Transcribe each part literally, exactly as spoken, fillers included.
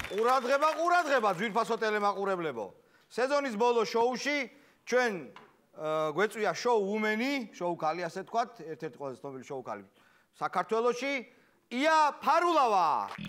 ყურადღება, ყურადღება, ძვირფასო ტელემაყურებლებო. სეზონის ბოლო შოუში ჩვენ გვეწვია შოუ უმენი, შოუ ქალი ასე თქვათ, ერთ-ერთი ყველაზე ცნობილი შოუ ქალი საქართველოში, ია ფარულავა.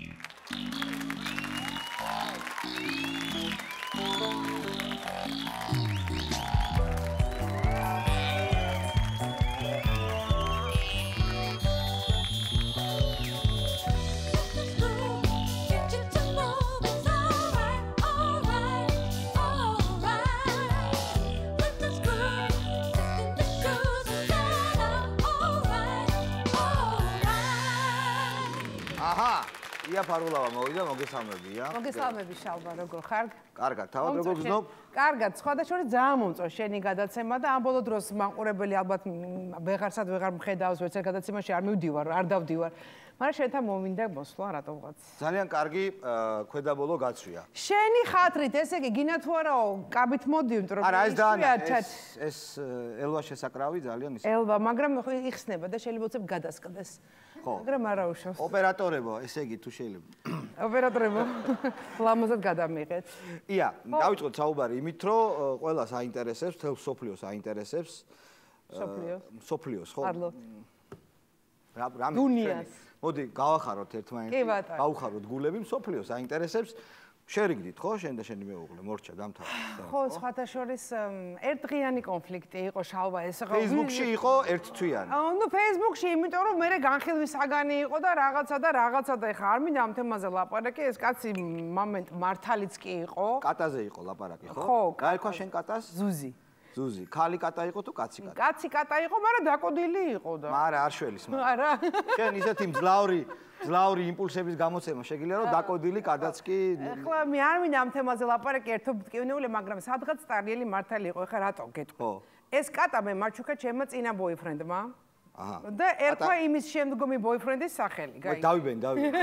ია ფარულავა მოვიდა, მოგესალმებია. მოგესალმები შალვა, როგორ ხარ? კარგად, თავად როგორ გრძნობ? კარგად, სხვადასხვა ძალიან მომწონს შენი გადაცემა და ამ ბოლო დროს მაყურებელი ალბათ ვეღარსად ვეღარ მხედავს, ვერც ერთ გადაცემაში არ მივდივარ, არ დავდივარ. მაგრამ შენთან მომინდა მოსვლა რატომღაც. ძალიან კარგი ქვედაბოლო გაცვია. შენი ხათრით, ესე იგი, გინა თუ არაო, კაბით მოდი, იმიტომ რომ არა, ეს დაანახე, ეს ელვა შესაკრავი ძალიან ის. ელვა, მაგრამ იხსნება და შეიძლება უცებ გადასკდეს. ხო. მაგრამ არა უშავს. ოპერატორებო, ესე იგი, თუ შეიძლება. ოპერატორებო, ლამაზად გადამიღეთ. ია, დავიწყოთ საუბარი იმით, რომ ყველას აინტერესებს, თელ სოფლიოს აინტერესებს. სოფლიოს? სოფლიოს, ხო. არლო. რა რა დუნიას. მოდი, გავახაროთ ერთმანეთს. კი ბატონო. გავუხაროთ გულები, სოფლიოს აინტერესებს. შერიგდით, ხო? შენ და შენი მეუღლე, მორჩა დამთავრდა. ხო, სხვათა შორის ერთდღიანი კონფლიქტი იყო შალვა ეს ხო. Facebook-ში იყო ერთთვიანი. ნუ Facebook-ში, იმიტომ რომ მე განხილვის საგანი იყო და რაღაცა და რაღაცა და ეხა არ მინდა ამ თემაზე ლაპარაკი, ეს კაცი მომენტ მართალიც კი იყო. კატაზე იყო ლაპარაკი, ხო? ხო. გაიქვა შენ კატას? ზუზი. ზუზი, ქალი კატა იყო თუ კაცი კატა? კაცი კატა იყო, მაგრამ დაკოდილი იყო და. არა, არ შველის მაგრამ. არა. შენ ისეთი მძლავრი მძლავრი იმპულსების გამოცემა შეგიძლია რომ დაკოდილი კადაც კი ეხლა მე არ მინდა ამ თემაზე ლაპარაკი ერთობ მტკივნეული, მაგრამ სადღაც ტარიელი მართალი იყო, ეხლა რატო გეტყვი? ხო. ეს კატა მე მარჩუქა ჩემმა წინა ბოიფრენდმა. აჰა. და ერქვა იმის შემდგომი ბოიფრენდის სახელი, გაიგე? დავიბენ, დავიბენ.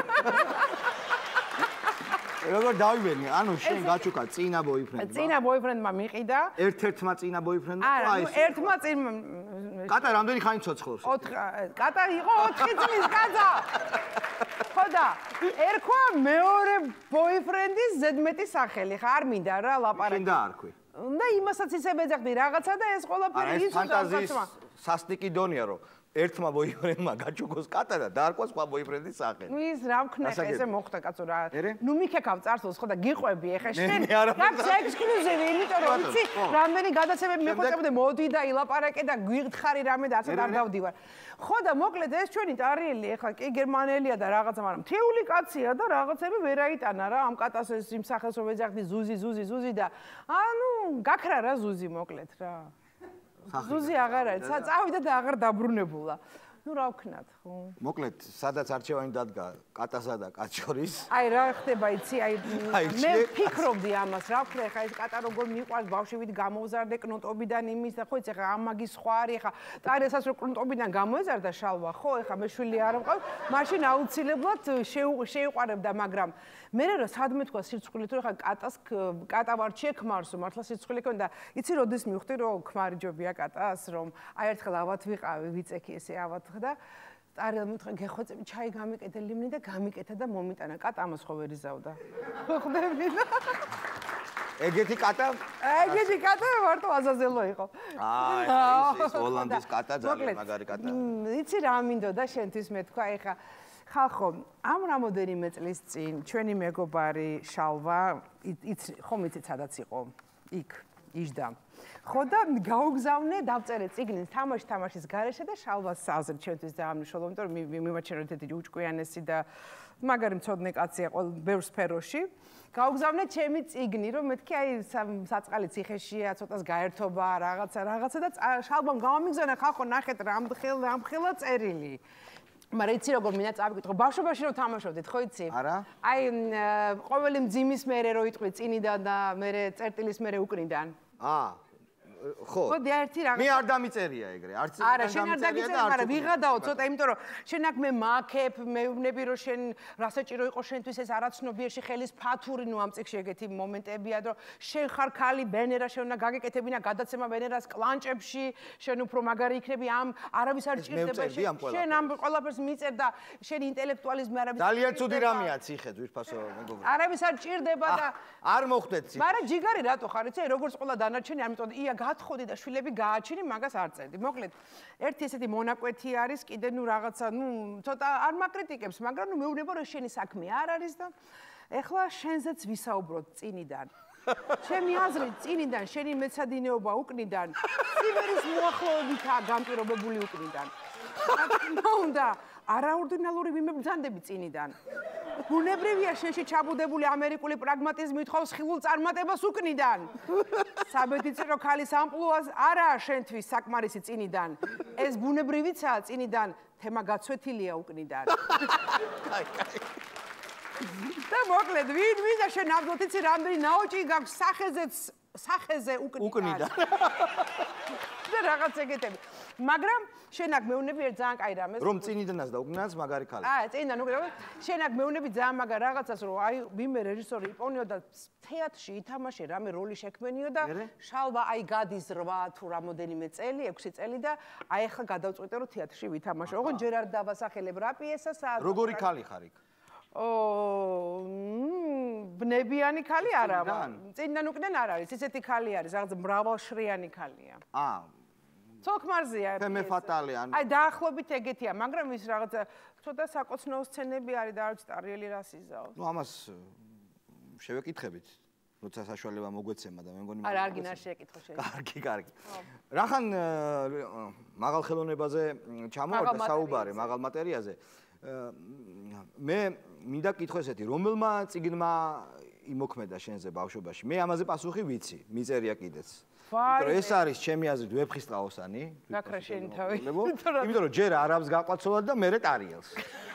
როგორ დავიბენი? ანუ შენ გაჩუქა წინა ბოიფრენდმა. წინა ბოიფრენდმა მიყიდა. ერთ-ერთმა წინა ბოიფრენდმა? არა, ნუ ერთმა წინ კატა რამდენი ხანი ცოცხლობს? ოთხი კატა იყო ოთხი წლის კაცა. ხო და ერქვა მეორე ბოიფრენდის ზედმეტი სახელი, ხა არ მინდა რა ლაპარაკი. შენ დაარქვი. და იმასაც ისე ეძახდი რაღაცა და ეს ყველაფერი ის ფანტაზიის სასტიკი დონია რომ ერთმა ბოიფრენდმა გაჩუქოს კატა და დაარქვა სხვა ბოიფრენდის სახელი. ნუ ის რა ვქნა ხა ესე მოხდა კაცო რა. ნუ მიქეკავ წარსულს ხო და გიყვები ეხა შენ. გაქვს ექსკლუზივი, იმიტომ რომ იცი რამდენი გადაცემები მიხვეწებდი მოდი და ილაპარაკე და გიხარი რამე და ასე არ დავდივარ. ხო და მოკლედ ეს ჩვენი ტარიელი ეხა კი გერმანელია და რაღაცა, მაგრამ თეული კაცია და რაღაცები ვერ აიტანა რა ამ კატას ეს იმ სახელს რომ ეძახდი ზუზი ზუზი ზუზი და ანუ გაქრა რა ზუზი მოკლედ რა. ზუზი აღარ არის, წავიდა და აღარ დაბრუნებულა. ნუ რა ვქნათ, ხო? მოკლედ, სადაც არჩევანი დადგა კატასა და კაც შორის. აი რა ხდება, იცი, აი მე ფიქრობდი ამას, რა ვქნა, ხა ეს კატა როგორ მიყვარს ბავშვივით გამოვზარდე კნუტობიდან იმის და ხო იცი, ხა ამაგის სხვა არის, ხა ტარესაც რო კნუტობიდან გამოეზარდა შალვა, ხო, ხა მე შვილი არ მყავს, მაშინ აუცილებლად შეიყვარებდა, მაგრამ მე რა სადმე თქვა სირცხვილით, რომ ხა კატას კატა ვარჩიე ქმარსო, მართლა სირცხვილი ქონდა. იცი, როდის მივხვდი, რომ ქმარი ჯობია კატას, რომ აი ერთხელ ავად ვიყავი, ვიწექი ესე ავად და ტარიელ მითხრა გეხვეწები ჩაი გამიკეთე ლიმნი და გამიკეთა და მომიტანა კატა ამას ხო ვერ იზავდა. ხვდები და ეგეთი კატა? ეგეთი კატა მარტო აზაზელო იყო. აი, ეს ჰოლანდის კატა ძალიან მაგარი კატაა. იცი რა მინდოდა შენთვის მე თქვა ეხა ხალხო, ამ რამოდენიმე წლის წინ ჩვენი მეგობარი შალვა იცი ხომ იცით სადაც იყო? იქ იჯდა. ხო და გაუგზავნე დავწერე წიგნის თამაში თამაშის გარეშე და შალვას აზრით ჩვენთვის დაამნიშნულო, იმიტომ რომ მიმაჩნია ერთ-ერთი უჭკვიანესი და მაგარი მცოდნე კაცია ყოველ ბევრ სფეროში. გაუგზავნე ჩემი წიგნი, რომ მეთქი აი საწყალი ციხეშია, ცოტას გაერთობა, რაღაცა რაღაცა და შალვამ გამომიგზავნა ხალხო ნახეთ რამხელ რამხელა წერილი. მაგრამ იცი როგორ მინდა წავიკითხო, ბავშვობაში რომ თამაშობდით, ხო იცი? არა. აი ყოველი მძიმის მერე რო იტყვი წინიდან და მერე წერტილის მერე უკნიდან. აა ხო. მოდი ერთი რაღაც. მე არ დამიწერია ეგრე. არც არა, შენ არ დაგიწერე, მაგრამ ვიღადაო ცოტა, იმიტომ რომ შენ აქ მე მაქებ, მეუბნები რომ შენ რა საჭირო იყო შენთვის ეს არაცნობიერში ხელის ფათური, ნუ ამ წიგში ეგეთი მომენტებია, რომ შენ ხარ ქალი, ბენერა, შენ უნდა გაგეკეთებინა გადაცემა ბენერას კლანჭებში, შენ უფრო მაგარი იქნები ამ არავის არ ჭირდება შენ ამ ყველაფერს მიწერ და შენ ინტელექტუალიზმი არავის ძალიან ცუდი რამეა ციხე ძვირფასო მეგობრებო. არავის არ ჭირდება და არ მოხდეთ ციხე. მაგრამ ჯიგარი რატო ხარ იცი როგორც ყველა დანარჩენი ამიტომ ია გათხოდი და შვილები გააჩინე მაგას არ წერდი. მოკლედ ერთი ესეთი მონაკვეთი არის კიდე ნუ რაღაცა ნუ ცოტა არ მაკრიტიკებს მაგრამ ნუ მეუბნება რომ შენი საქმე არ არის და ეხლა შენზეც ვისაუბროთ წინიდან. ჩემი აზრით წინიდან შენი მეცადინეობა უკნიდან სიმერის მოახლოებითაა განპირობებული უკნიდან. უნდა არაორდინალური ვიმებრძანდები წინიდან. ბუნებრივია შენში ჩაბუდებული ამერიკული პრაგმატიზმი უთხოვს ხილულ წარმატებას უკნიდან. საბედისწერო ქალის ამპლუას არაა შენთვის საკმარისი წინიდან. ეს ბუნებრივიცაა წინიდან, თემა გაცვეთილია უკნიდან. კაი, კაი. და მოკლედ ვინ ვინ და შენ ნამდვილად იცი რამდენი ნაოჭი გაქვს სახეზეც სახეზე უკნიდან. და რაღაც ეგეთები. მაგრამ შენ აქ მეუბნები ერთ ძალიან კაი რამეს. რომ წინიდანაც და უკნიდანაც მაგარი ქალი. აა, წინიდან უკნიდან. შენ აქ მეუბნები ძალიან მაგარ რაღაცას, რომ აი ვინმე რეჟისორი იპოვნიო და თეატრში ითამაშე რამე როლი შექმნიო და შალვა აი გადის რვა თუ რამოდენიმე წელი, ექვსი წელი და აი ახლა გადავწყვიტე რომ თეატრში ვითამაშო. ოღონდ ჯერ არ დავასახელებ რა პიესას. როგორი ქალი ხარ იქ? ო, ბნებიანი ქალი არა. წინიდან უკნიდან არ არის. ისეთი ქალი არის, რაღაც მრავალშრიანი ქალია. აა ცოქმარზეა. ფემე ფატალი ან აი დაახლოებით ეგეთია, მაგრამ ის რაღაცა ცოტა საკოცნო სცენები არის და არ ვიცი ტარიელი რას იზაოს. ნუ ამას შევეკითხებით, როცა საშუალება მოგვეცემა და მე მგონი არა, არ გინარ შეეკითხო შენ. კარგი, კარგი. რახან მაღალ ხელოვნებაზე ჩამოვარდა საუბარი, მაღალ მატერიაზე. მე მინდა კითხო ესეთი, რომელმა წიგნმა იმოქმედა შენზე ბავშვობაში? მე ამაზე პასუხი ვიცი, მიწერია კიდეც. იმიტომ რომ ეს არის ჩემი აზრით ვეფხისტყაოსანი. გაქრა შენი თავი. იმიტომ რომ ჯერ არაბს გაყვაცოლად და მერე ტარიელს.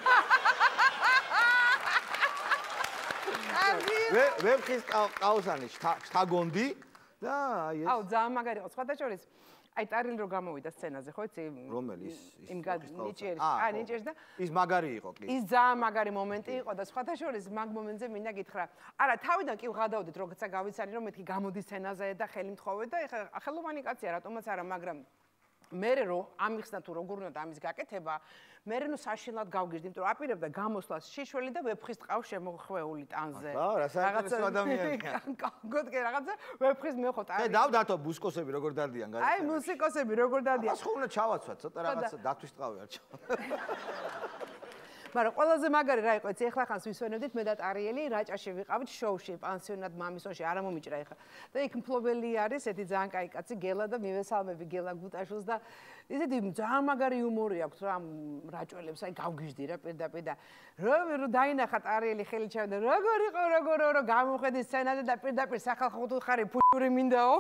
ვეფხისტყაოსანი შთაგონდი და აი ეს. აუ, ძალიან მაგარი იყო. სხვათა შორის აი ტარილი რო გამოვიდა სცენაზე, ხო იცი? რომელი ის იმ ნიჭიერის, აი ნიჭიერის და ის მაგარი იყო კი. ის ძალიან მაგარი მომენტი იყო და სხვათა შორის მაგ მომენტზე მინდა გითხრა. არა, თავიდან კი ვღადავდით, როცა გავიცანი რომ მეთქი გამოდის სცენაზე და ხელი მთხოვე და ეხლა ხელოვანი კაცია, რატომაც არა, მაგრამ მერე რო ამიხსნა თუ როგორ უნდა ამის გაკეთება, მერე ნუ საშინლად გავგიჟდი, იმიტომ რომ აპირებდა გამოსვლას შიშველი და ვეფხისტყავს შემოხვეული ტანზე. აა, რა საინტერესო ადამიანია. გოდგე რაღაცა ვეფხის მეხოთ. ე დავდათო ბუსკოსები როგორ დადიან გაიგე? აი მუსიკოსები როგორ დადიან. ას ხო უნდა ჩავაცვათ, ცოტა რაღაცა დათვის ტყავი არ ჩავა. მაგრამ ყველაზე მაგარი რა იყო, იცი, ეხლა ხანს ვისვენებდით მე და ტარიელი რაჭაში ვიყავით შოუში, პანსიონატ მამისონში, არა მომიჭრა ეხლა. და იქ მფლობელი არის, ერთი ძალიან კაი კაცი გელა და მივესალმები გელა გუტაშვილს და ისეთი ძალიან მაგარი იუმორი აქვს რა რაჭველებს, აი გავგიჟდი რა პირდაპირ და რო დაინახა ტარიელი ხელი ჩავდა, როგორ იყო, როგორ რო გამოვხედი სცენაზე და პირდაპირ სახალხო ხარი ფუჭური მინდაო.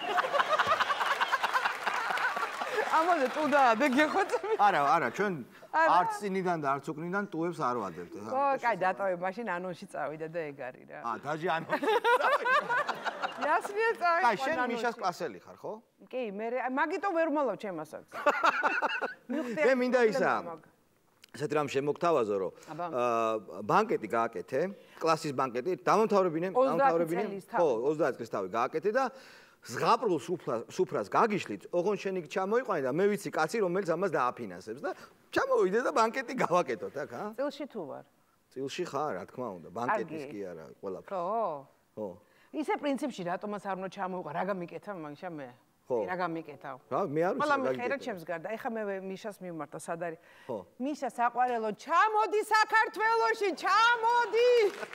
ამაზე ტუდა და გეხოცები. არა, არა, ჩვენ არც წინიდან და არც უკნიდან ტუებს არ ვადებთ. ხო, კაი, დატოვე, მაშინ ანონში წავიდა და ეგ არის რა. აა, დაჟე ანონში. იასმია წავიდა. კაი, შენ მიშას კლასელი ხარ, ხო? კი, მე მაგიტო ვერ მოლავ ჩემასაც. მე მინდა ისა. ესეთ რამ შემოგთავაზო, რომ ბანკეტი გააკეთე, კლასის ბანკეტი, დამამთავრებინე, დამამთავრებინე, ხო, ოცდაათი წლის თავი გააკეთე და ზღაპრულ სუფრას გაგიშლით, ოღონდ შენ იქ ჩამოიყვანე და მე ვიცი კაცი, რომელიც ამას დააფინანსებს და ჩამოვიდე და ბანკეტი გავაკეთოთ აქ, ა? წილში თუ ვარ? წილში ხარ, რა თქმა უნდა, ბანკეტის კი არა, ყველაფერი. ხო. ხო. ისე პრინციპში რატომაც არ უნდა ჩამოვიყვა, რა გამიკეთა მაგიშა მე? ხო. რა გამიკეთავ? რა, მე არ ვიცი. ყველა მიხერა ჩემს გარდა. ეხა მე მიშას მივმართა, სად არის? ხო. მიშა საყვარელო, ჩამოდი საქართველოში, ჩამოდი!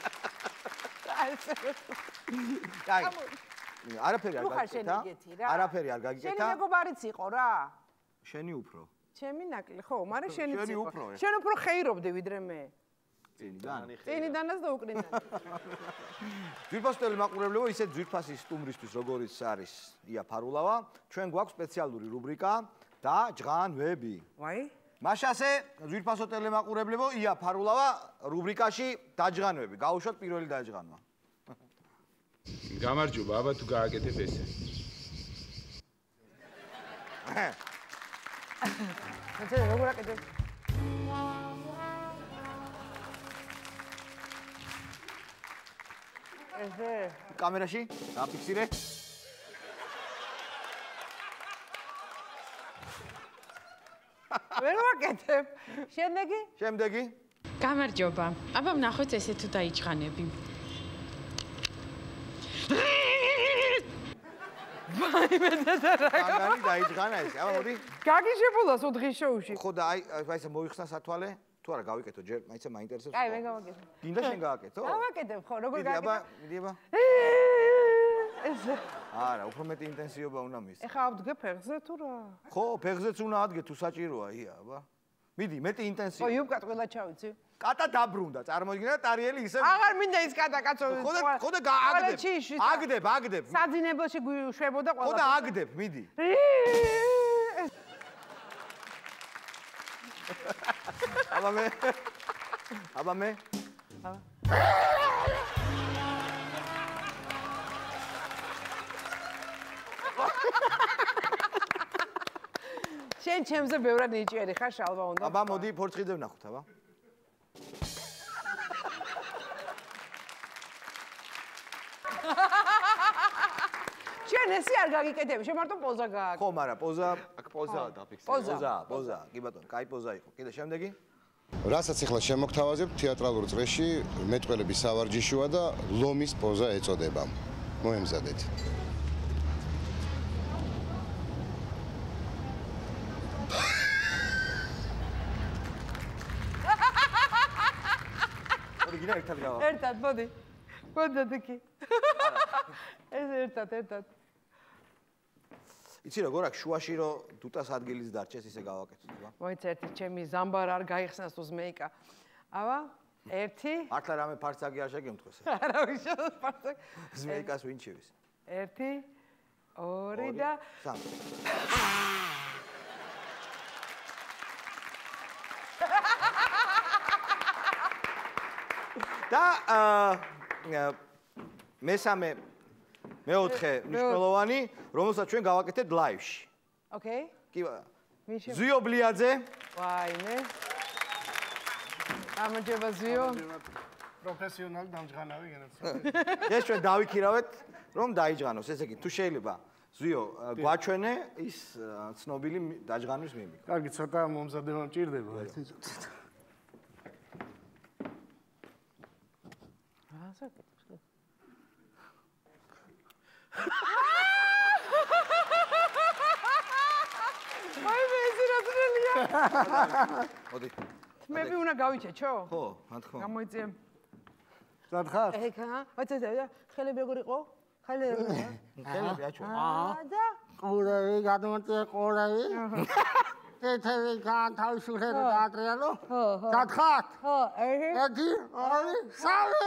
კაი. არაფერი არ გაგიკეთა. არაფერი არ გაგიკეთა. შენი მეგობარიც იყო რა. შენი უფრო. ჩემი ნაკლი, ხო, მაგრამ შენიც შენი იყო. უფრო. შენ უფრო ხეირობდი ვიდრე მე. წინიდან. წინიდანაც და უკნიდან. ძვირფასოთელი მაყურებლებო, ისეთ ძვირფასი სტუმრისთვის, როგორიც არის ია ფარულავა, ჩვენ გვაქვს სპეციალური რუბრიკა და ჯღანვები. ვაი? მაშასე, ძვირფასოთელი მაყურებლებო, ია ფარულავა რუბრიკაში დაჯღანვები. გაუშვათ პირველი დაჯღანვა. გამარჯობა, აბა თუ გააკეთებ ესე. მოდი როგორ აკეთებ? ესე კამერაში დაფიქსირე. ვერ ვაკეთებ. შემდეგი? შემდეგი. გამარჯობა. აბა ვნახოთ ესე თუ დაიჭღანები. ვაიმე და რა. მაგარი დაიჭღანა ეს. აბა მოდი. გაგიჟებულას უდღის შოუში. ხო და აი აი ესე მოიხსნა სათვალე. თუ არა გავიკეთო ჯერ, მაინც მაინტერესებს. აი მე გავაკეთე. გინდა შენ გააკეთო? გავაკეთებ ხო, როგორ მიდი აბა, გააკეთე? მიდი აბა. ესე. არა, უფრო მეტი ინტენსივობა უნდა მისცე. ეხა ავდგე ფეხზე თუ რა? ხო, ფეხზეც უნდა ადგე თუ საჭიროა, ია, აბა. მიდი, მეტი ხო, ინტენსივობა. იუბკა ყველა ჩავიცი. კატა დაბრუნდა, წარმოიდგინე ტარიელი ისე. აღარ მინდა ის კატა კაცო. ხო და ხო და გააგდებ. აგდებ, აგდებ. საძინებელში შვებოდა ყველა. ხო და აგდებ, მიდი. აბა მე. აბა მე. აბა. შენ ჩემზე ბევრად ნიჭიერი ხარ შალვა უნდა. აბა მოდი ფორცხიძე ვნახოთ, აბა. შენ ესე არ გაგიკეთები, შენ მარტო პოზა გააკეთე. ხო, მაგრამ პოზა, აქ პოზაა დაფიქსირე. პოზა. პოზა, პოზა, კი ბატონო, კაი პოზა იყო. კიდე შემდეგი. რასაც ახლა შემოგთავაზებ თეატრალურ წრეში მეტყველების სავარჯიშოა და ლომის პოზა ეწოდება. მოემზადეთ. მოდი გინდა ერთად გავა. ერთად, მოდი. მოდი დიკი. ეს ერთად, ერთად. იცი როგორ აქ შუაში რო დუტას ადგილიც დარჩეს ისე გავაკეთოთ, აბა. მოიცა ერთი ჩემი ზამბარ არ გაიხსნას თუ ზმეიკა. აბა, ერთი. მართლა რამე ფარცაგი არ შეგემთხვეს. არა ვიშალოს პარტაკ. ზმეიკას ვინ ჩივის? ერთი, ორი და სამი. და აა მესამე მეოთხე მნიშვნელოვანი, რომელსაც ჩვენ გავაკეთეთ ლაივში. ოკეი? კი, ვინ შე? ზიო ბლიაძე. ვაიმე. გამარჯობა ზიო. პროფესიონალი დამჯღანავი განაცხადი. ეს ჩვენ დავიქირავეთ, რომ დაიჯღანოს. ესე იგი, თუ შეიძლება ზიო გვაჩვენე ის ცნობილი დაჯღანვის მიმი. კარგი, ცოტა მომზადება მჭირდება. რა საკეთებს? ვაიმე, ეს რა ძნელია. მოდი. თმები უნდა გავიჩეჩო? ხო, რა თქმა უნდა. გამოიწიე. სათხარ? ეხა, ვაცა ხელები როგორ იყო? ხელები. ხელები აჩვენ. აა და ყურები გადმოწია ყურები. ეთერი განთავისუფლება დაატრიალო. ხო, ხო. სათხარ? ხო, ეհე. ერთი, ორი, სამი.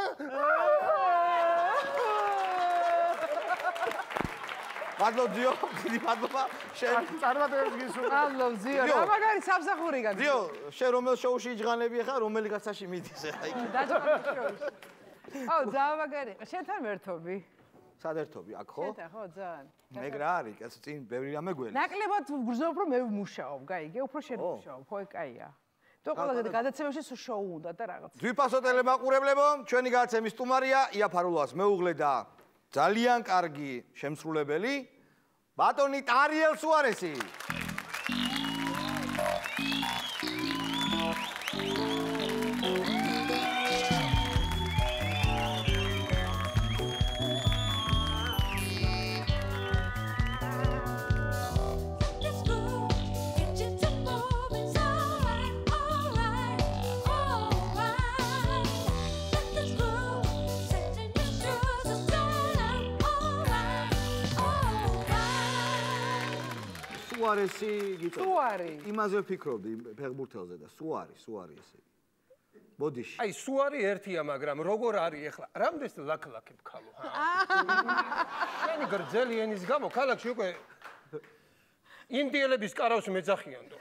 მადლობ ზიო, დიდი მადლობა. შენ წარმატებებს გისურვებ. ალო ზიო, რა მაგარი სამსახური გადი. ზიო, შენ რომელ შოუში იჯღანები ხარ, რომელი კაცაში მიდის ახლა იქ? დაჭრა. აუ, ძალიან მაგარი. შენთან ვერთობი. სადერთობი, აქ ხო? შენთან ხო, ძალიან. მეგრა არის, კაცო, წინ ბევრი რამე გველი. ნაკლებად გრძნობ რომ მე ვმუშაობ, გაიგე, უფრო შენ ვმუშაობ, ხო, კაია. თუ ყველა გადაცემაში შოუ უნდა და რაღაც. ძვირფასო ტელემაყურებლებო, ჩვენი გადაცემის სტუმარია ია ფარულას მეუღლე და ძალიან კარგი შემსრულებელი ბატონი ტარიელ სუარესი. სუარესი გიწევ. სუარი. იმაზე ვფიქრობდი ფეხბურთელზე და სუარი, სუარი ესე. ბოდიში. აი, სუარი ერთია, მაგრამ როგორ არის ახლა? რამდენს ლაკ-ლაკებ ქალო, ჰა? შენი გრძელი ენის გამო ქალაქში უკვე ინდიელების კარავს მეძახიანდო.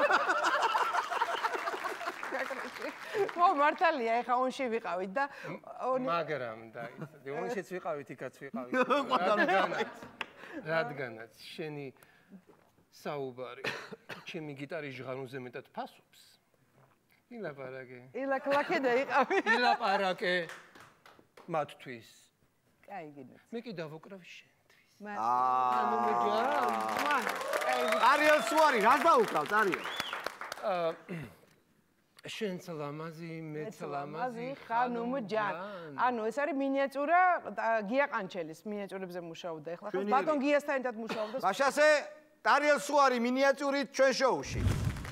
ხო, მართალია, ეხა ონში ვიყავით და მაგრამ და ონშიც ვიყავით, იქაც ვიყავით. რადგანაც რადგანაც შენი საუბარი. ჩემი გიტარის ჟღანუზე მეტად ფასობს. ილაპარაკე. ილაკლაკე და იყავი. ილაპარაკე მათთვის. კაი გინდა. მე კი დავოკრავ შენთვის. აა ანუ მე ჯან. მან. არიელ სუარი, რას დაუკრავთ არიელ? აა შენც ლამაზი, მეც ლამაზი, ხანუმ ჯან. ანუ ეს არის მინიატურა გია ყანჩელის მინიატურებზე მუშაობდა. ეხლა ხო ბატონ გიასთან ერთად მუშაობდა. მაშასე არიელ სუარი მინიატურით ჩვენ შოუში.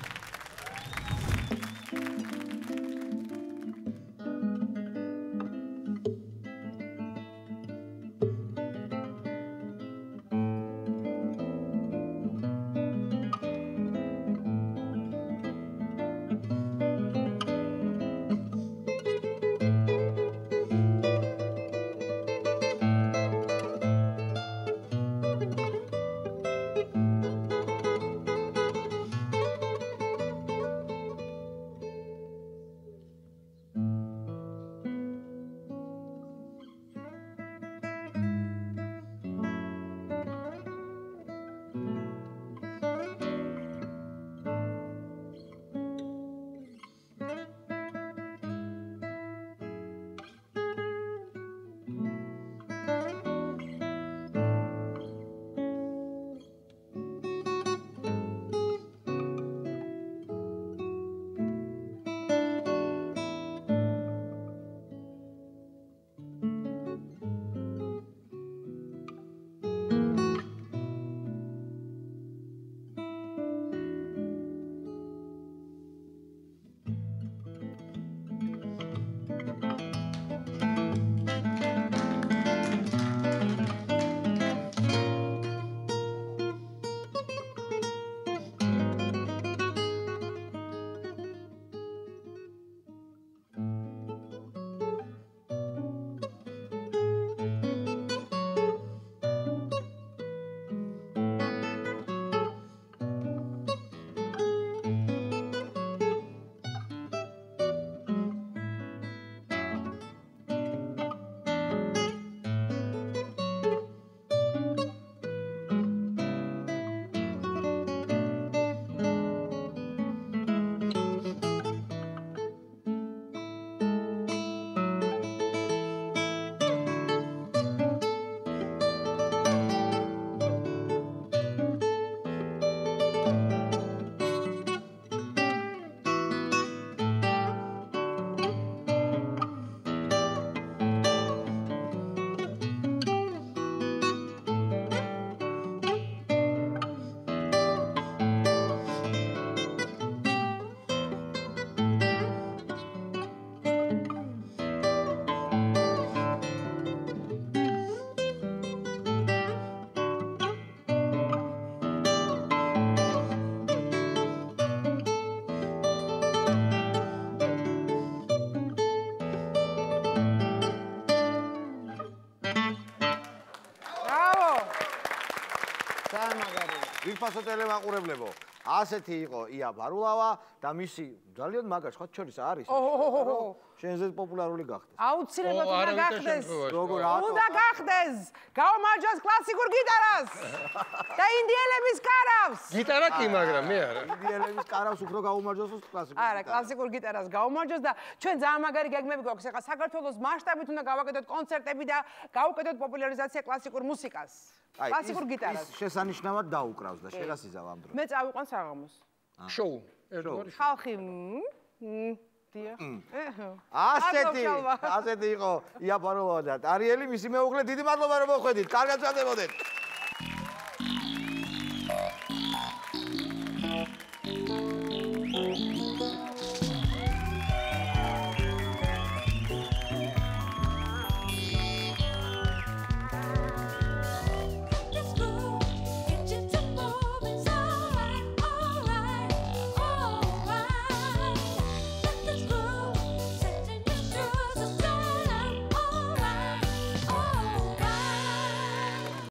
ვიფასო ტელემაყურებლებო, ასეთი იყო ია ბარულავა და მისი ძალიან მაგარი სხვა შორის არის. შენზე პოპულარული გახდეს. აუცილებლად უნდა გახდეს. როგორ უნდა გახდეს. გაუმარჯოს კლასიკურ გიტარას და ინდიელების კარავს. გიტარა კი, მაგრამ მე არა. ინდიელების კარავს უფრო გაუმარჯოს კლასიკურ. არა, კლასიკურ გიტარას გაუმარჯოს და ჩვენ ძალიან მაგარი გეგმები გვაქვს. ეხლა საქართველოს მასშტაბით უნდა გავაკეთოთ კონცერტები და გავუკეთოთ პოპულარიზაცია კლასიკურ მუსიკას. კლასიკურ გიტარას. ის შესანიშნავად დაუკრავს და შენ გასიზავ ამ დროს. მე წავიყვან საღამოს. შოუ. ერთგვარი ხალხი დიახ. ასეთი, ასეთი იყო ია ბარულავა და არიელი მისი მეუღლე. დიდი მადლობა რომ მოხვედით. კარგად ვსადებოდეთ.